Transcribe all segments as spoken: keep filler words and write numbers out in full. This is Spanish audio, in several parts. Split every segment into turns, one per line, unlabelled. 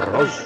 arroz.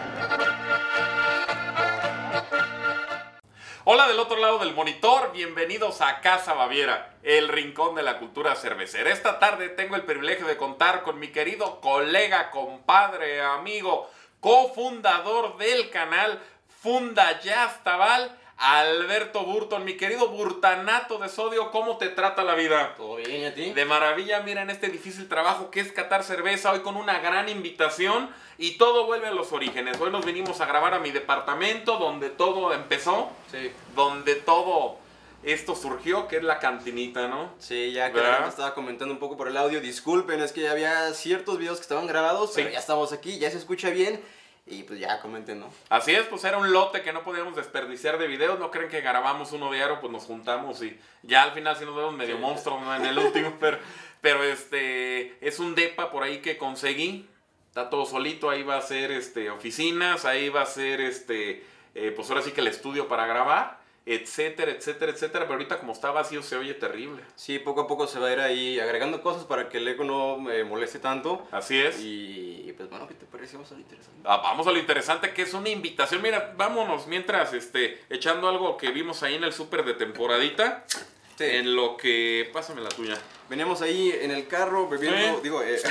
Hola del otro lado del monitor, bienvenidos a Casa Baviera, el rincón de la cultura cervecera. Esta tarde tengo el privilegio de contar con mi querido colega, compadre, amigo, cofundador del canal Funda Jazz Tabal, Alberto Burton. Mi querido Burtanato de Sodio, ¿cómo te trata la vida?
¿Todo bien y a ti?
De maravilla, mira, en este difícil trabajo que es catar cerveza, hoy con una gran invitación y todo vuelve a los orígenes. Hoy nos vinimos a grabar a mi departamento, donde todo empezó,
Sí.
donde todo esto surgió, que es la cantinita, ¿no?
Sí, ya que
¿verdad?
me estaba comentando un poco por el audio, disculpen, es que ya había ciertos videos que estaban grabados,
Sí.
pero ya estamos aquí, ya se escucha bien. Y pues ya comenten, ¿no?
Así es, pues era un lote que no podíamos desperdiciar de videos. No creen que grabamos uno diario, pues nos juntamos y ya al final sí nos vemos medio
Sí.
monstruos, ¿no? En el último, pero, pero este es un depa por ahí que conseguí. Está todo solito, ahí va a ser este, oficinas, ahí va a ser este, eh, pues ahora sí que el estudio para grabar, etcétera, etcétera, etcétera. Pero ahorita como está vacío se oye terrible.
Sí, poco a poco se va a ir ahí agregando cosas para que el eco no me moleste tanto.
Así es.
Y pues bueno, ¿qué te parece? Vamos a lo interesante.
Ah, vamos a lo interesante que es una invitación. Mira, vámonos mientras este, echando algo que vimos ahí en el súper de temporadita.
Sí.
En lo que... Pásame la tuya.
Veníamos ahí en el carro bebiendo,
Sí.
digo, eh,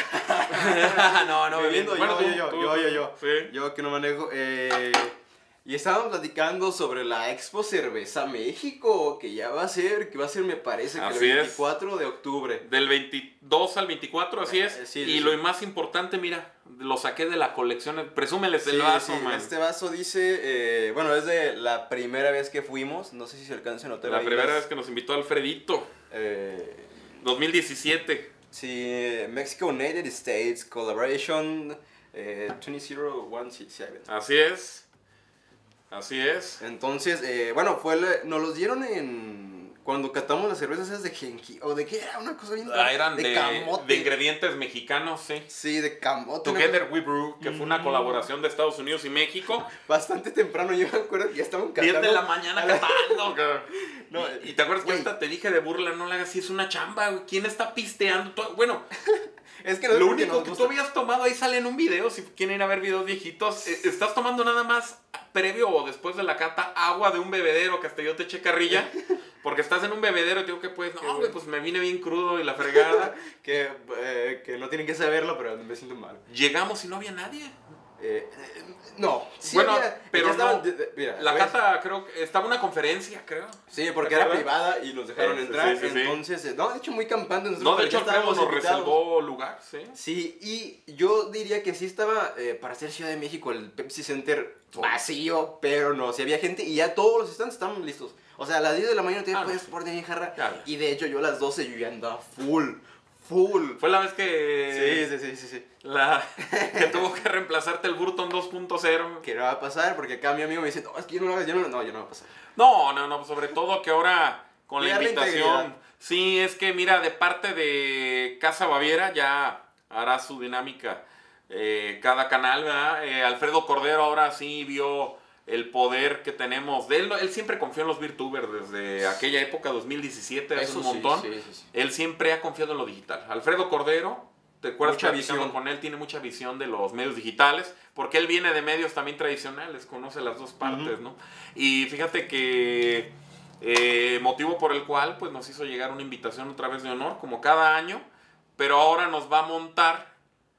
no, no,
bebiendo,
Bueno,
yo,
tú,
yo, yo,
tú,
yo,
tú.
yo, yo,
Sí.
yo que no manejo, eh, y estábamos platicando sobre la Expo Cerveza México, que ya va a ser, que va a ser me parece que
Así
el
es.
veinticuatro de octubre.
Del veintidós al veinticuatro, así es.
Eh, sí,
y
sí.
lo más importante, mira, lo saqué de la colección. Presúmeles el
Sí,
vaso,
sí,
man.
este vaso dice, eh, bueno, es de la primera vez que fuimos, no sé si se alcanza a notar
La
ahí
primera
las-
vez que nos invitó Alfredito.
eh,
dos mil diecisiete.
sí, Mexico United States Collaboration eh, veinte cero diecisiete.
Así es. Así es.
Entonces, eh, bueno, fue el- nos los dieron en cuando catamos las cervezas esas de jengibre, o de qué era una cosa bien
Ah, eran de,
camote.
de ingredientes mexicanos, sí.
Sí, de camote. una
Together
cosa
We Brew, que fue una
Mm.
colaboración de Estados Unidos y México.
bastante temprano, yo me acuerdo que ya estaban catando.
diez de la mañana
a la-
catando. cabrón.
No,
y, y te acuerdas que
güey.
hasta te dije de burla, no le hagas si es una chamba, güey. ¿Quién está pisteando? Todo- Bueno,
Es que no es
lo
porque
único
nos
que
gusta.
tú habías tomado ahí sale en un video, si quieren ir a ver videos viejitos. eh, Estás tomando nada más previo o después de la cata agua de un bebedero que hasta yo te eché carrilla. Porque estás en un bebedero y te digo que pues, no, güey, pues me vine bien crudo y la fregada.
que, eh, que no tienen que saberlo, pero me siento mal.
Llegamos y no había nadie.
Eh, eh, no, sí
Bueno,
había-
pero
ya estaban-
no.
de- de- mira,
La
¿ves?
cata, creo que estaba una conferencia, creo.
Sí, porque
¿te
era
acuerdas?
privada y nos dejaron
Sí,
entrar.
sí, sí, sí.
Entonces, eh, no, de hecho, muy campante. nosotros,
No, de
pero
hecho,
ya
Alfredo
estábamos
nos
invitados.
reservó lugar, sí.
Sí, y yo diría que sí estaba, eh, para ser Ciudad de México, el Pepsi Center vacío, pero no, sí había gente y ya todos los stands estaban listos. O sea, a las diez de la mañana te
Ah,
puedes
no.
poner en jarra.
Claro.
Y de hecho, yo a las doce yo ya andaba full, full.
Fue la vez que,
Sí, sí, sí, sí, sí.
la, que tuvo que reemplazarte el Burton dos punto cero.
Que no va a pasar porque acá mi amigo me dice, no, es que yo no lo hagas, yo no, no, yo no va a pasar.
No, no, no, sobre todo que ahora con la
Cuidar la
invitación.
integridad.
Sí, es que mira, de parte de Casa Baviera ya hará su dinámica eh, cada canal, ¿verdad? Eh, Alfredo Cordero ahora sí vio el poder que tenemos de él. Él siempre confió en los VirTubers desde aquella época, dos mil diecisiete, hace
Eso
un
sí,
montón.
sí, sí, sí.
Él siempre ha confiado en lo digital. Alfredo Cordero, ¿te acuerdas
Mucha
platicando
visión.
con él? Tiene mucha visión de los medios digitales, porque él viene de medios también tradicionales, conoce las dos partes,
Ujú.
¿no? Y fíjate que eh, motivo por el cual pues nos hizo llegar una invitación otra vez de honor, como cada año, pero ahora nos va a montar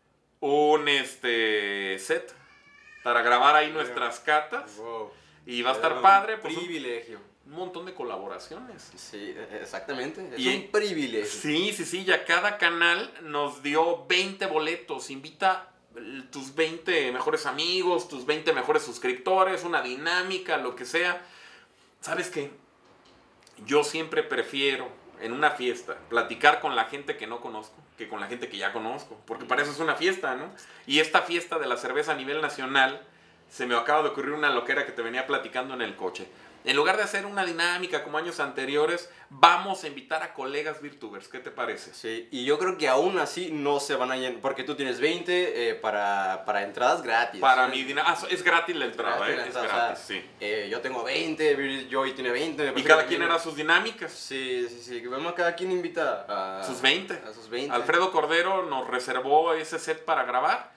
un este set para grabar ahí nuestras catas
Wow.
y va a estar
Era un
padre, pues un,
privilegio.
un montón de colaboraciones.
Sí, e- exactamente. Es
Y-
un privilegio.
Sí, sí, sí, ya cada canal nos dio veinte boletos. Invita eh, tus veinte mejores amigos, tus veinte mejores suscriptores, una dinámica, lo que sea. ¿Sabes qué? Yo siempre prefiero en una fiesta platicar con la gente que no conozco que con la gente que ya conozco, porque para eso es una fiesta, ¿no? Y esta fiesta de la cerveza a nivel nacional, se me acaba de ocurrir una loquera que te venía platicando en el coche. En lugar de hacer una dinámica como años anteriores, vamos a invitar a colegas VirTubers. ¿Qué te parece?
Sí, y yo creo que aún así no se van a llenar, porque tú tienes veinte eh, para, para entradas gratis.
Para
¿sí?
mi dinámica... Ah, es gratis la entrada,
Gratis
¿eh?
la
Es
entrada,
gratis,
o sea,
sí.
eh, yo tengo veinte, Vir Joy tiene veinte. me
Y
parece
cada
que
quien
tiene-
hará sus dinámicas.
Sí, sí, sí, vamos, cada quien invita a...
Sus veinte.
A sus veinte.
Alfredo Cordero nos reservó ese set para grabar.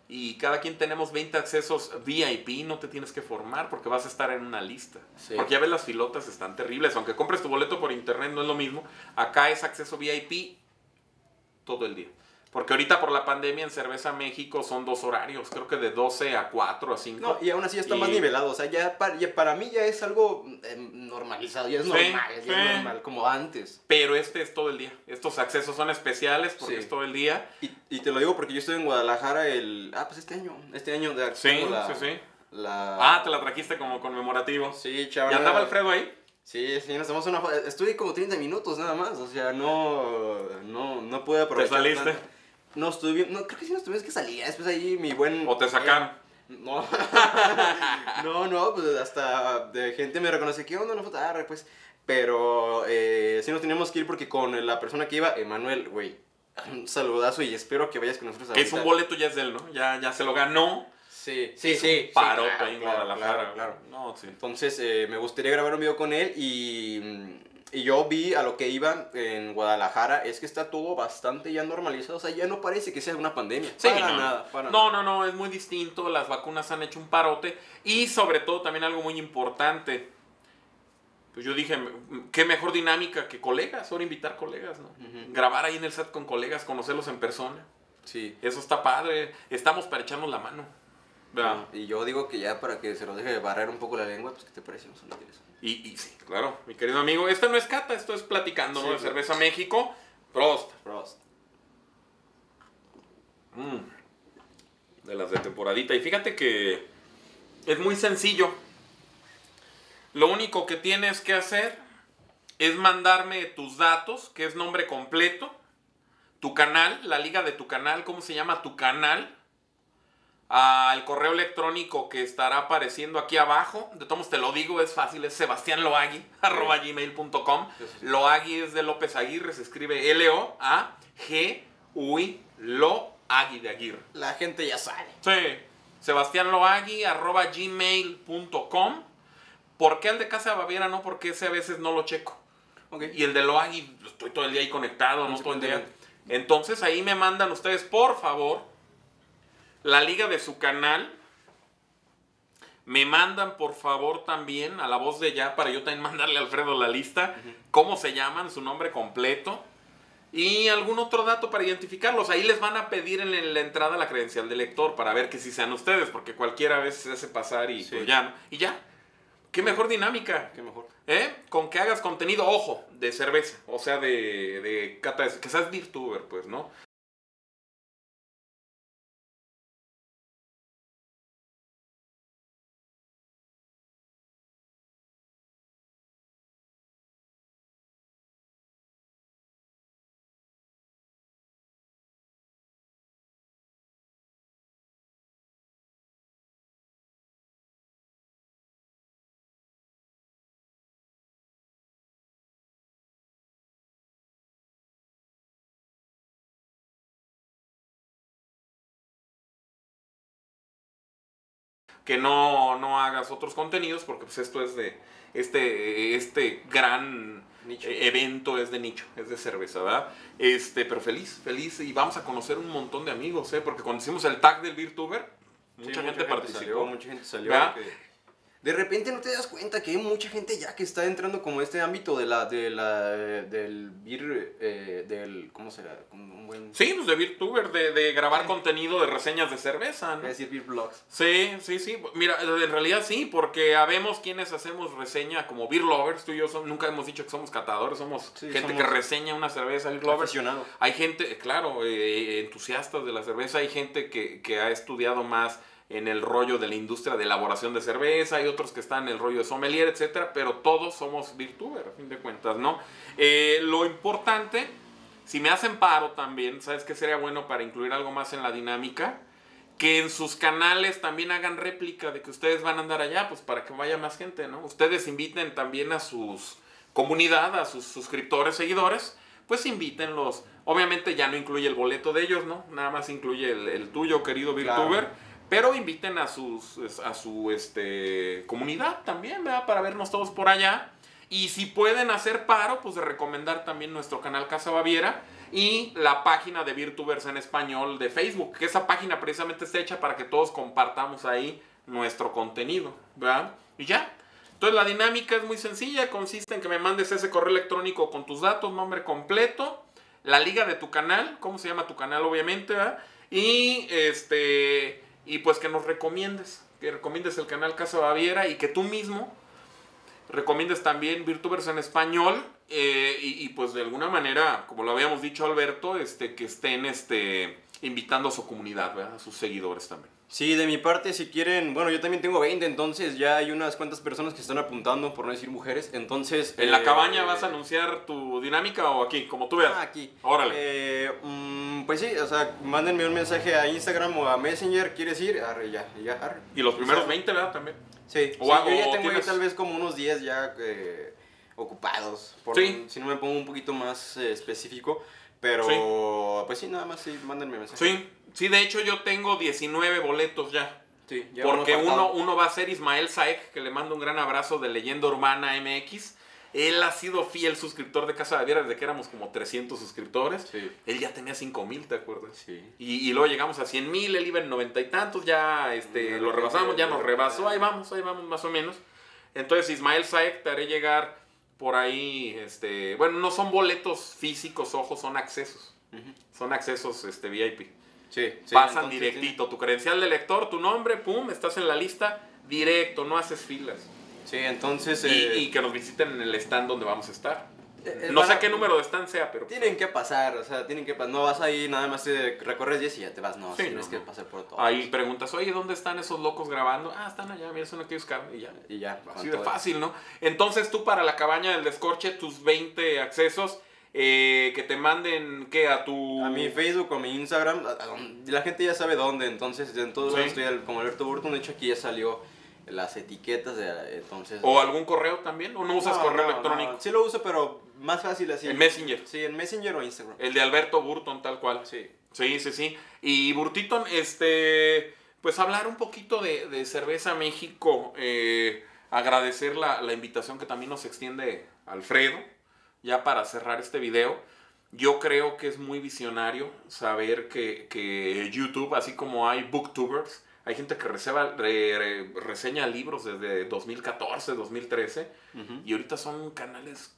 y cada quien tenemos veinte accesos V I P, no te tienes que formar porque vas a estar en una lista. Sí. Porque ya ves, las filotas están terribles, aunque compres tu boleto por internet no es lo mismo. Acá es acceso V I P todo el día. Porque ahorita por la pandemia en Cerveza México son dos horarios, creo que de doce a cuatro a cinco.
No, y aún así ya está y... más nivelado, o sea, ya para, ya para mí ya es algo eh, normalizado, ya es sí, normal, ya sí. es normal, como antes.
Pero este es todo el día, estos accesos son especiales porque sí. es todo el día.
Y, y te lo digo porque yo estoy en Guadalajara el... Ah, pues este año, este año de...
Sí, la, sí, sí. La... Ah, te la trajiste como conmemorativo.
Sí, chaval.
¿Y andaba Alfredo ahí?
Sí, sí, nos tomamos una foto, estuve como treinta minutos nada más, o sea, no, no, no pude aprovechar.
¿Te saliste?
Tanto. No, estuve, no, creo que sí nos tuvimos que salir, después ahí mi buen...
¿O te sacaron?
Eh, no, no, no, pues hasta de gente me reconoce, ¿qué onda? Una foto, ah, pues, pero eh, sí nos teníamos que ir porque con la persona que iba, Emanuel, güey, un saludazo y espero que vayas con nosotros
ahorita. Que es un boleto ya es de él, ¿no? Ya, ya se lo ganó.
Sí, sí, sí.
Paro
sí,
claro, ahí en Guadalajara.
Claro, claro.
No, sí.
Entonces, eh, me gustaría grabar un video con él y... Y yo vi a lo que iba en Guadalajara, es que está todo bastante ya normalizado, o sea, ya no parece que sea una pandemia.
Sí,
para
no.
nada, para
no,
nada.
no, no, es muy distinto, las vacunas han hecho un parote y sobre todo también algo muy importante. Pues yo dije, qué mejor dinámica que colegas, ahora invitar colegas, ¿no? Uh-huh. Grabar ahí en el set con colegas, conocerlos en persona.
Sí.
Eso está padre, estamos para echarnos la mano.
No, y yo digo que ya para que se nos deje barrer un poco la lengua, pues ¿qué te parece? Nos
Y, y sí, claro, mi querido amigo. Esto no es cata, esto es platicando, sí, ¿no? De claro. Cerveza México. Prost.
Prost.
Mm. De las de temporadita. Y fíjate que es muy sencillo. Lo único que tienes que hacer es mandarme tus datos, que es nombre completo, tu canal, la liga de tu canal, cómo se llama tu canal, al correo electrónico que estará apareciendo aquí abajo. De todos te lo digo, es fácil, es sebastianloagui arroba gmail punto com. Loagui es de López Aguirre, se escribe L O A G U I, Loagui de Aguirre.
La gente ya sabe.
Sí, sebastianloagui arroba gmail punto com. ¿Por qué el de Casa Baviera no? Porque ese a veces no lo checo. Okay. Y el de Loagui, estoy todo el día ahí conectado, no, no todo el día. Entonces ahí me mandan ustedes, por favor, la liga de su canal. Me mandan por favor también a la voz de ya, para yo también mandarle a Alfredo la lista, uh-huh. cómo se llaman, su nombre completo y algún otro dato para identificarlos. Ahí les van a pedir en la entrada la credencial de lector para ver que sí sean ustedes, porque cualquiera a veces se hace pasar y sí. pues ya, y ya. Qué mejor dinámica.
Qué mejor.
¿Eh? Con que hagas contenido, ojo, de cerveza, o sea, de, de cata, que seas VirTuber, pues, ¿no? Que no, no hagas otros contenidos porque pues esto es de este, este gran nicho. Evento es de nicho, es de cerveza, ¿verdad? Este, pero feliz, feliz y vamos a conocer un montón de amigos, ¿eh? Porque cuando hicimos el tag del VirTuber, mucha, sí, gente, mucha gente participó.
Salió, mucha gente salió. De repente no te das cuenta que hay mucha gente ya que está entrando como este ámbito de la, de la, del vir, eh, del, ¿cómo será? Como un buen...
Sí, pues de VirTuber, de, de grabar sí. contenido de reseñas de cerveza, ¿no?
Es decir, Vir Vlogs.
Sí, sí, sí. Mira, en realidad sí, porque habemos quienes hacemos reseña como Beer Lovers, tú y yo son, nunca hemos dicho que somos catadores, somos sí, gente somos que reseña una cerveza, Beer Lovers. Hay gente, claro, eh, entusiastas de la cerveza, hay gente que, que ha estudiado más en el rollo de la industria de elaboración de cerveza, hay otros que están en el rollo de sommelier, etcétera, pero todos somos VirTuber, a fin de cuentas, ¿no? Eh, lo importante, si me hacen paro también, ¿sabes qué sería bueno para incluir algo más en la dinámica? Que en sus canales también hagan réplica de que ustedes van a andar allá, pues para que vaya más gente, ¿no? Ustedes inviten también a sus comunidad, a sus suscriptores, seguidores, pues invítenlos. Obviamente ya no incluye el boleto de ellos, ¿no? Nada más incluye el, el tuyo, querido VirTuber. Claro. Pero inviten a, sus, a su este, comunidad también, ¿verdad? Para vernos todos por allá. Y si pueden hacer paro, pues de recomendar también nuestro canal Casa Baviera, y la página de VirtuVerse en español de Facebook, que esa página precisamente está hecha para que todos compartamos ahí nuestro contenido, ¿verdad? Y ya. Entonces la dinámica es muy sencilla, consiste en que me mandes ese correo electrónico con tus datos, nombre completo, la liga de tu canal, cómo se llama tu canal obviamente, ¿verdad? Y este y pues que nos recomiendes, que recomiendes el canal Casa Baviera y que tú mismo recomiendes también VirtuVerse en español eh, y, y pues de alguna manera, como lo habíamos dicho Alberto, este, que estén este, invitando a su comunidad, ¿verdad? A sus seguidores también.
Sí, de mi parte, si quieren, bueno, yo también tengo veinte, entonces ya hay unas cuantas personas que están apuntando, por no decir mujeres, entonces...
¿En
eh,
la cabaña vas a anunciar tu dinámica o aquí, como tú veas?
Ah, aquí.
Órale.
Eh, mm, pues sí, o sea, mándenme un mensaje a Instagram o a Messenger, ¿quieres ir? Arre, ya, ya, arre.
Y los primeros
O sea,
veinte, ¿verdad? También.
Sí,
O
sí,
a-
yo ya
o
tengo ahí
tienes-
tal vez como unos días ya eh, ocupados, por,
Sí.
si no me pongo un poquito más eh, específico, pero pues sí, nada más sí, mándenme mensaje.
Sí, sí, de hecho yo tengo diecinueve boletos ya.
Sí, ya
Porque
uno
uno,
apartado.
uno va a ser Ismael Saek, que le mando un gran abrazo de Leyenda Urbana M X. Él ha sido fiel suscriptor de Casa Baviera desde que éramos como trescientos suscriptores.
Sí.
Él ya tenía cinco mil, ¿te acuerdas?
Sí.
Y, y luego llegamos a cien mil, él iba en noventa y tantos, ya este,
De
lo
repente,
rebasamos, ya
de
nos
repente.
rebasó, ahí vamos, ahí vamos más o menos. Entonces Ismael Saek te haré llegar por ahí, este, bueno, no son boletos físicos, ojos, son accesos.
Ujú.
Son accesos este, V I P.
Sí, sí,
Pasan
entonces,
directito, tu credencial de lector, tu nombre, pum, estás en la lista, directo, no haces filas.
Sí, entonces...
Y,
eh,
y que nos visiten en el stand donde vamos a estar.
eh,
No sé
van a-
qué número de stand sea, pero...
Tienen que pasar, o sea, tienen que pasar. No vas ahí, nada más te recorres diez y ya te vas. No,
Sí,
tienes
no,
que
no.
pasar por todo.
Ahí preguntas, oye, ¿dónde están esos locos grabando? Ah, están allá, mira, son aquí buscando y ya.
Y ya.
Así
con
de
todo.
fácil, ¿no? Entonces tú para la cabaña del descorche, tus veinte accesos, eh, que te manden, ¿qué? A tu...
A mi Facebook o mi Instagram, a- a donde- la gente ya sabe dónde, entonces en todos
Sí.
lados estoy al- como Alberto Burton. De hecho, aquí ya salió las etiquetas, de, entonces...
¿O algún correo también? ¿O no usas
No,
correo
no,
electrónico?
no. Sí lo uso, pero más fácil así.
En Messenger.
Sí, en Messenger o Instagram.
El de Alberto Burton, tal cual.
Sí.
Sí, sí, sí. Y Burtito, este, pues hablar un poquito de, de Cerveza México, eh, agradecer la, la invitación que también nos extiende Alfredo, ya para cerrar este video. Yo creo que es muy visionario saber que, que YouTube, así como hay booktubers, hay gente que receba, re- re- reseña libros desde dos mil catorce, dos mil trece,
Ujú.
y ahorita son canales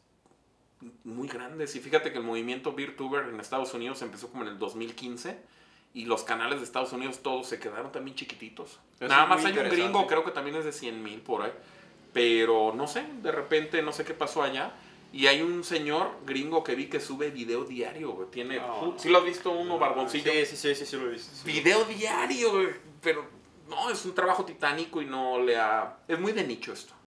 muy grandes. Y fíjate que el movimiento VirTuber en Estados Unidos empezó como en el dos mil quince y los canales de Estados Unidos todos se quedaron también chiquititos.
Eso
Nada
es
más
muy
hay un
interesante.
gringo, creo que también es de cien mil por ahí. Pero no sé, de repente no sé qué pasó allá. Y hay un señor gringo que vi que sube video diario, güey. Tiene,
No.
¿sí lo has visto uno, barboncillo?
Sí, sí, sí, sí, sí lo he visto. sí.
Video diario, güey. Pero no, es un trabajo titánico y no le ha... Es muy de nicho esto.